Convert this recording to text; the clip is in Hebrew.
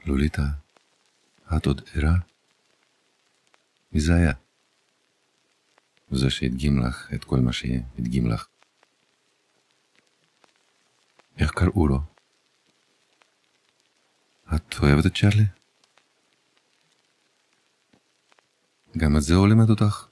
לוליטה, את עוד ערה? מי זה היה? זה שהדגים לך את כל מה שהדגים לך. איך קראו לו? את אוהבת את צ'רלי? גם את זה הוא לימד אותך?